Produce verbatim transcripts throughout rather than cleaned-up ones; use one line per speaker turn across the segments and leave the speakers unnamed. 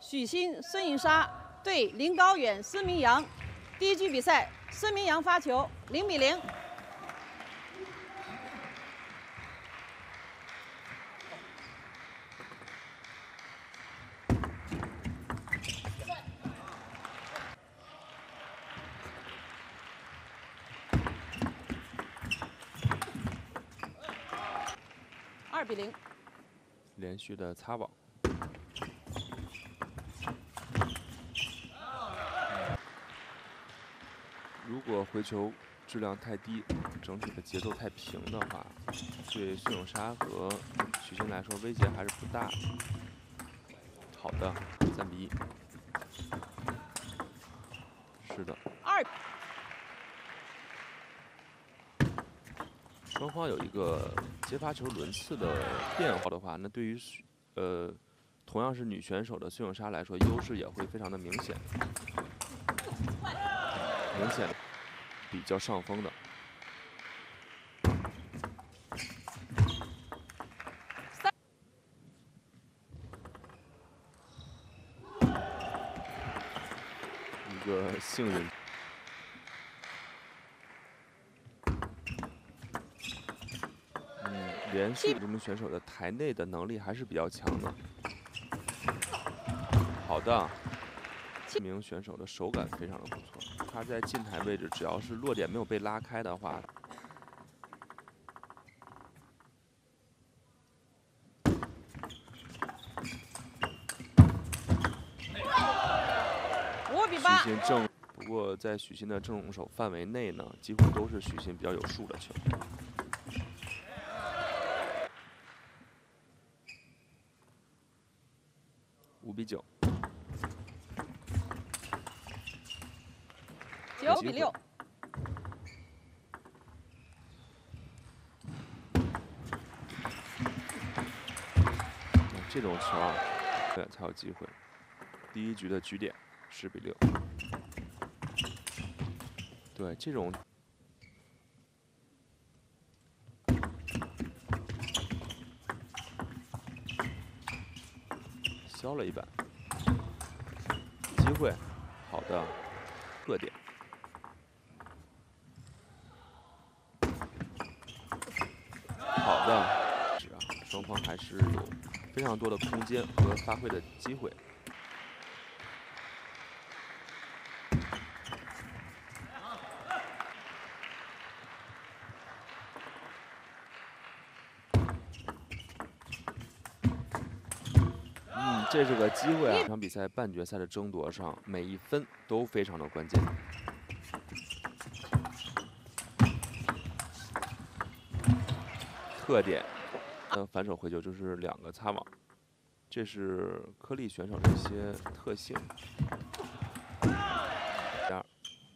许昕、孙颖莎对林高远、施明阳。第一局比赛，施明阳发球，零比零。二比零。
连续的擦网。 如果回球质量太低，整体的节奏太平的话，对孙颖莎和许昕来说威胁还是不大。好的，三比一。是的。
二。
双方有一个接发球轮次的变化的话，那对于呃同样是女选手的孙颖莎来说，优势也会非常的明显。 明显比较上风的。一个幸运。嗯，连续这名选手的台内的能力还是比较强的。好的。 这名选手的手感非常的不错，他在近台位置，只要是落点没有被拉开的话，
五比八。
许昕正，不过在许昕的正手范围内呢，几乎都是许昕比较有数的球。五比九。
九比六。
这种球啊，对才有机会。第一局的局点十比六。对这种。削了一板。机会，好的，特点。 好的，是啊，双方还是有非常多的空间和发挥的机会。嗯，这是个机会啊！这场比赛半决赛的争夺上，每一分都非常的关键。 特点，呃，反手回球就是两个擦网，这是颗粒选手的一些特性。第二，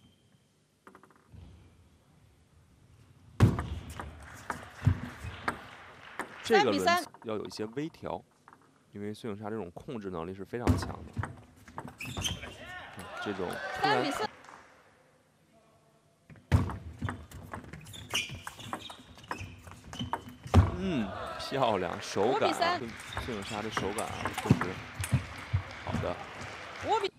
这个轮次要有一些微调，因为孙颖莎这种控制能力是非常强的。嗯、这种突然。 嗯，漂亮，手感啊，孙颖莎的手感啊，确实好的。
五比。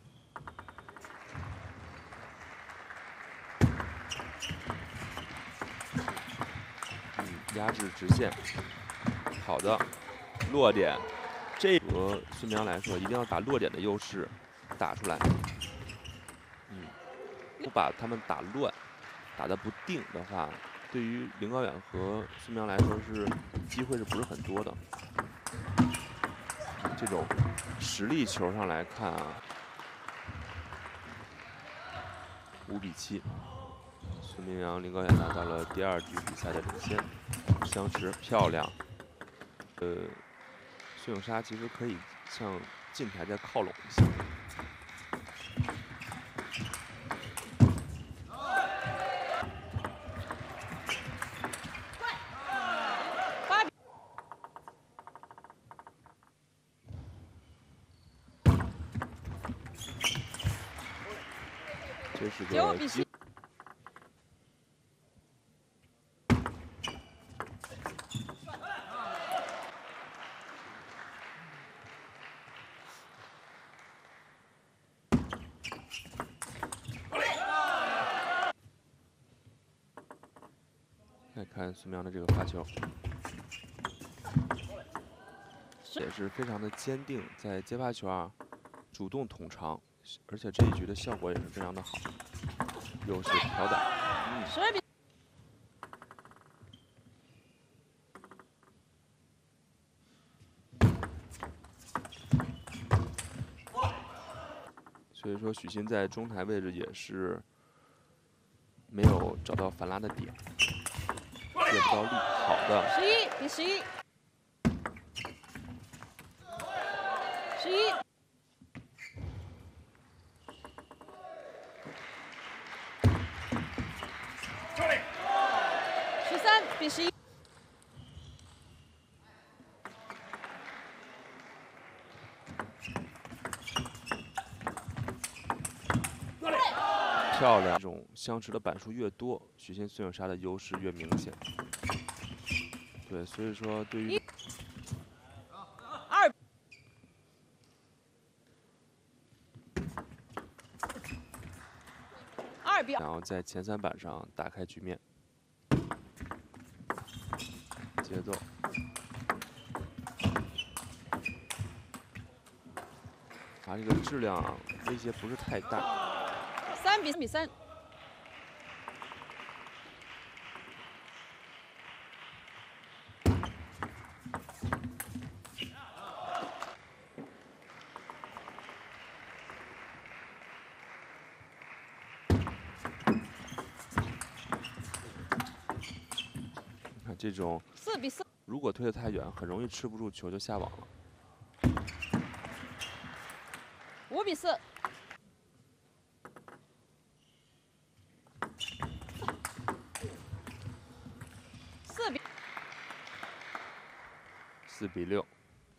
嗯，压制直线，好的，落点。这和孙明阳来说，一定要把落点的优势打出来。嗯，不把他们打乱，打得不定的话。 对于林高远和孙明阳来说是机会是不是很多的？这种实力球上来看啊，五比七，孙明阳、林高远拿到了第二局比赛的领先，相持漂亮。呃，孙颖莎其实可以向近台再靠拢一些。 这是个机。 看孙明阳的这个发球，也是非常的坚定，在接发球啊，主动捅长，而且这一局的效果也是非常的好。又是调打，嗯。
十二比。
所以说，许昕在中台位置也是没有找到反拉的点，借不到力。好的，
十一比十一，十一，十三比十一。
漂亮！这种相持的板数越多，许昕孙颖莎的优势越明显。对，所以说对于
二二比，
想要在前三板上打开局面，节奏。啊，这个质量啊，威胁不是太大。
三比三比三，
你看这种
四比四，
如果推得太远，很容易吃不住球就下网了。
五比四。 四比
四比六，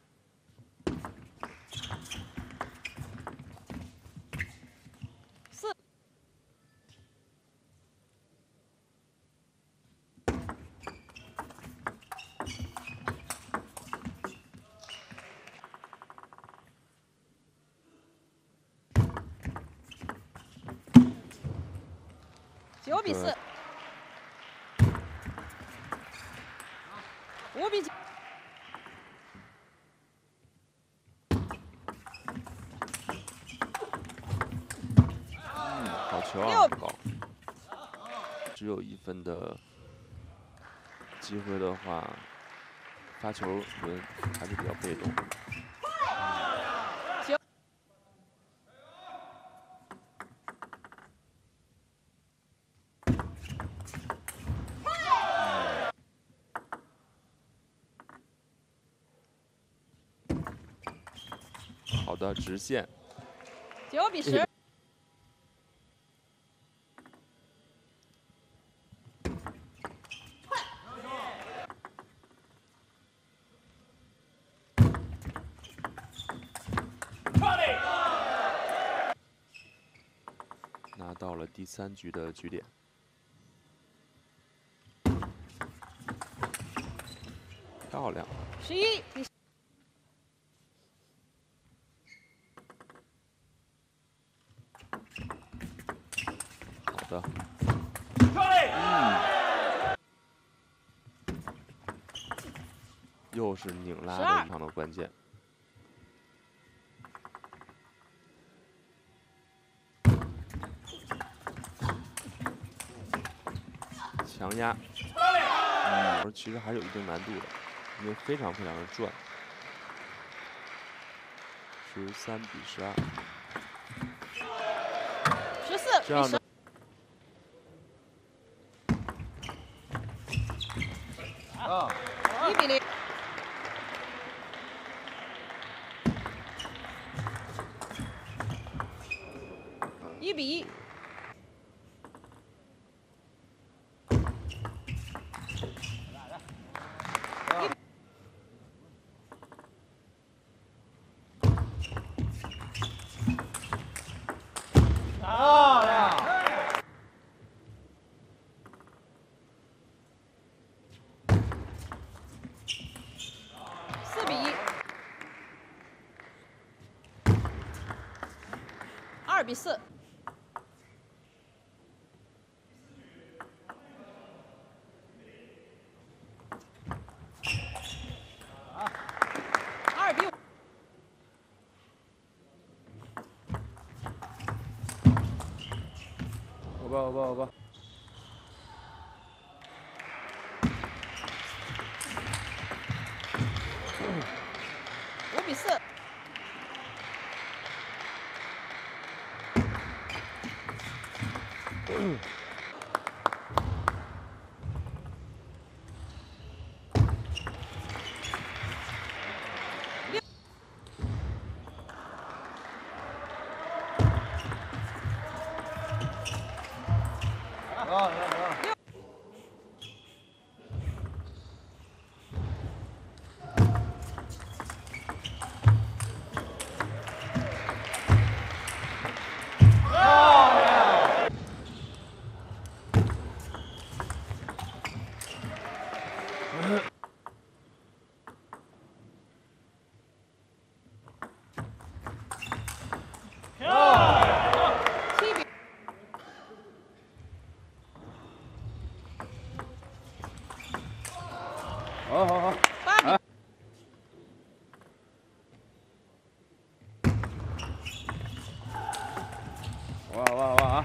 四九比四，五比九。
球啊高，只有一分的机会的话，发球轮还是比较被动。
九、
好的，直线。
九比十。
拿到了第三局的局点，漂亮！
十一比
好的，嗯，又是拧拉的一场的关键。 强压，嗯，其实还是有一定难度的，因为非常非常的转。十三比十二，
十四
这样的。
啊，一比零。一比一。
漂亮！
四比一，二比四，
欧巴欧巴欧巴。
五比四。
嗯。 啊，来来。漂亮！漂亮！
七比。
好好好，
八比。
好吧好吧好吧啊！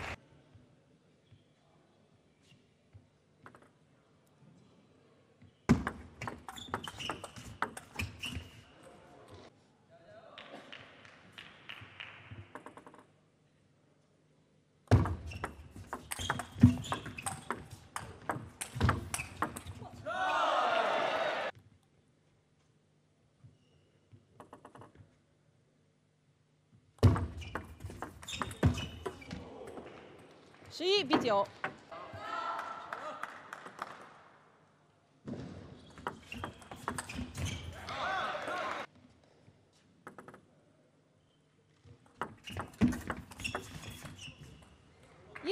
十一比九。一。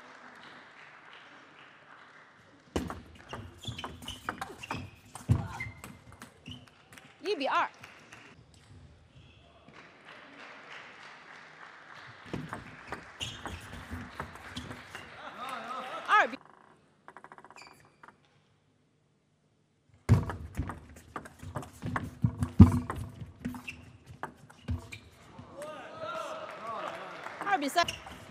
一比二。 二比二比三，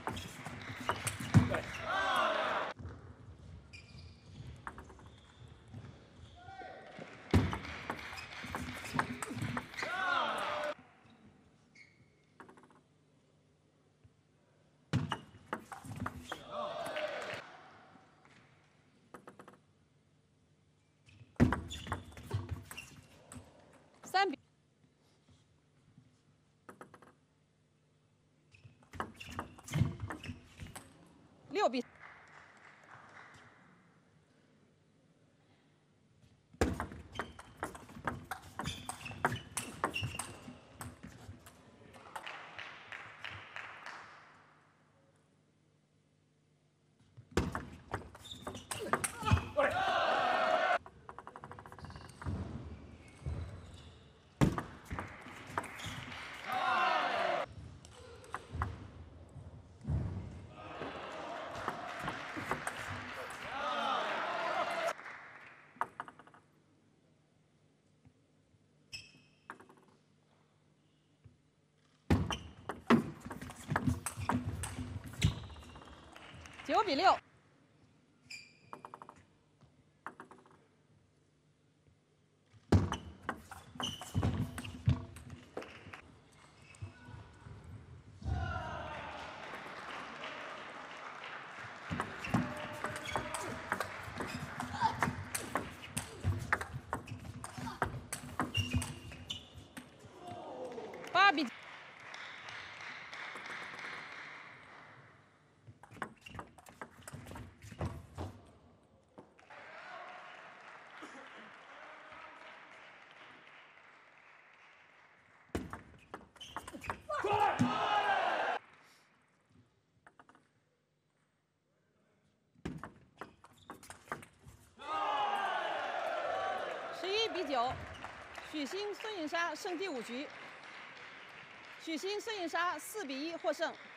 三比。 六比九比六。 八比十一比九，许昕孙颖莎胜第五局。许昕孙颖莎四比一获胜。